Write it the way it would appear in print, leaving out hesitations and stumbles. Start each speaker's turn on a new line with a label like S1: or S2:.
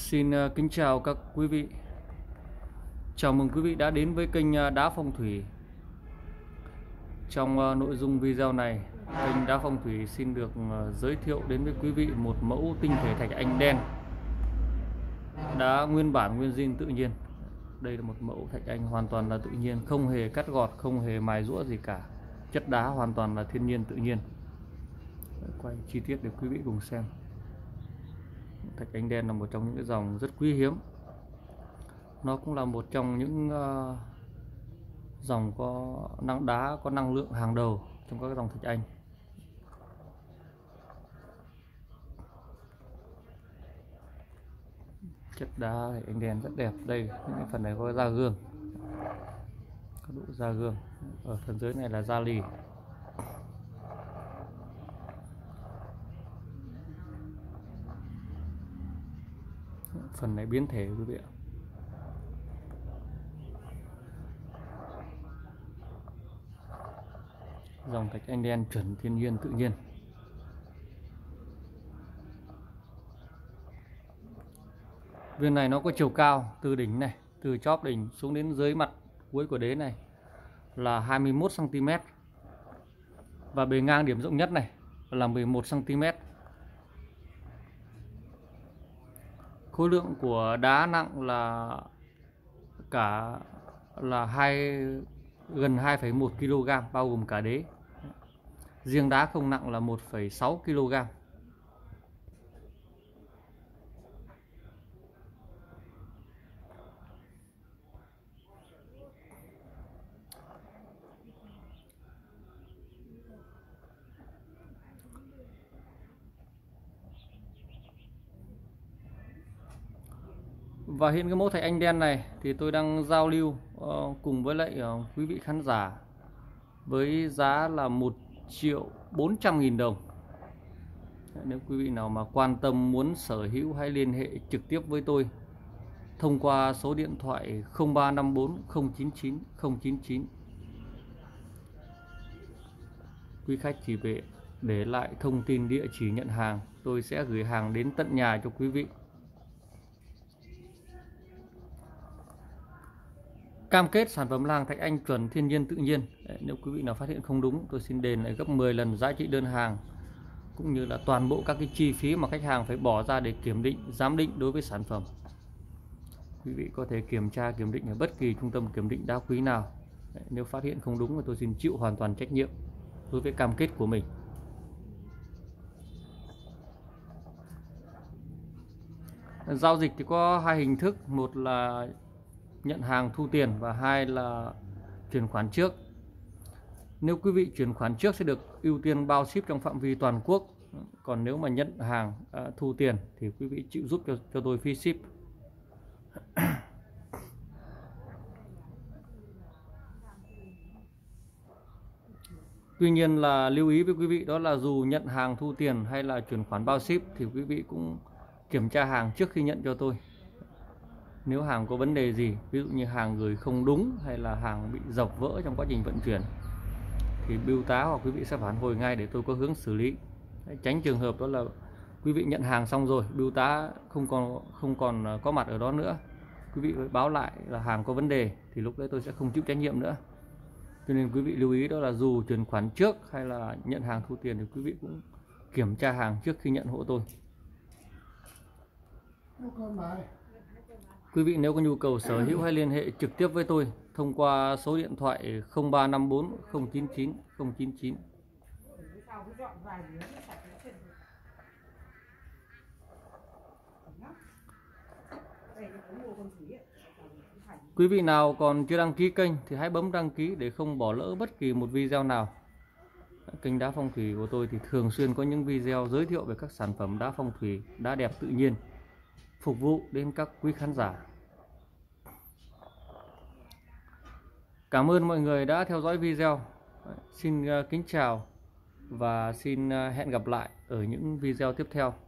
S1: Xin kính chào các quý vị. Chào mừng quý vị đã đến với kênh Đá Phong Thủy. Trong nội dung video này, kênh Đá Phong Thủy xin được giới thiệu đến với quý vị một mẫu tinh thể thạch anh đen, đá nguyên bản nguyên zin tự nhiên. Đây là một mẫu thạch anh hoàn toàn là tự nhiên, không hề cắt gọt, không hề mài rũa gì cả. Chất đá hoàn toàn là thiên nhiên tự nhiên. Quay chi tiết để quý vị cùng xem. Thạch anh đen là một trong những cái dòng rất quý hiếm. Nó cũng là một trong những dòng có đá có năng lượng hàng đầu trong các dòng thạch anh. Chất đá thạch anh đen rất đẹp. Đây, những phần này có da gương, có độ da gương. Ở phần dưới này là da lì. Phần này biến thể quý vị ạ. Dòng thạch anh đen chuẩn thiên nhiên tự nhiên. Viên này nó có chiều cao từ đỉnh này, từ chóp đỉnh xuống đến dưới mặt cuối của đế này là 21 cm. Và bề ngang điểm rộng nhất này là 11 cm. Khối lượng của đá nặng là gần 2,1 kg bao gồm cả đế. Riêng đá không nặng là 1,6 kg. Và hiện cái mẫu thạch anh đen này thì tôi đang giao lưu cùng với lại quý vị khán giả với giá là 1.400.000 đồng. Nếu quý vị nào mà quan tâm muốn sở hữu hãy liên hệ trực tiếp với tôi thông qua số điện thoại 0354 099 099. Quý khách chỉ về để lại thông tin địa chỉ nhận hàng, tôi sẽ gửi hàng đến tận nhà cho quý vị. Cam kết sản phẩm làng thạch anh chuẩn thiên nhiên tự nhiên. Nếu quý vị nào phát hiện không đúng, tôi xin đền lại gấp 10 lần giá trị đơn hàng, cũng như là toàn bộ các cái chi phí mà khách hàng phải bỏ ra để kiểm định, giám định đối với sản phẩm. Quý vị có thể kiểm định ở bất kỳ trung tâm kiểm định đá quý nào. Nếu phát hiện không đúng thì tôi xin chịu hoàn toàn trách nhiệm đối với cam kết của mình. Giao dịch thì có hai hình thức, một là nhận hàng thu tiền và hai là chuyển khoản trước. Nếu quý vị chuyển khoản trước sẽ được ưu tiên bao ship trong phạm vi toàn quốc. Còn nếu mà nhận hàng thu tiền thì quý vị chịu giúp cho tôi phí ship. Tuy nhiên là lưu ý với quý vị đó là dù nhận hàng thu tiền hay là chuyển khoản bao ship thì quý vị cũng kiểm tra hàng trước khi nhận cho tôi. Nếu hàng có vấn đề gì, ví dụ như hàng gửi không đúng hay là hàng bị dập vỡ trong quá trình vận chuyển thì bưu tá hoặc quý vị sẽ phản hồi ngay để tôi có hướng xử lý. Tránh trường hợp đó là quý vị nhận hàng xong rồi bưu tá không còn có mặt ở đó nữa, quý vị phải báo lại là hàng có vấn đề thì lúc đấy tôi sẽ không chịu trách nhiệm nữa. Cho nên quý vị lưu ý đó là dù chuyển khoản trước hay là nhận hàng thu tiền thì quý vị cũng kiểm tra hàng trước khi nhận hộ tôi. Quý vị nếu có nhu cầu sở hữu hãy liên hệ trực tiếp với tôi thông qua số điện thoại 0354 099 099. Quý vị nào còn chưa đăng ký kênh thì hãy bấm đăng ký để không bỏ lỡ bất kỳ một video nào. Kênh Đá Phong Thủy của tôi thì thường xuyên có những video giới thiệu về các sản phẩm đá phong thủy, đá đẹp tự nhiên, phục vụ đến các quý khán giả. Cảm ơn mọi người đã theo dõi video. Xin kính chào và xin hẹn gặp lại ở những video tiếp theo.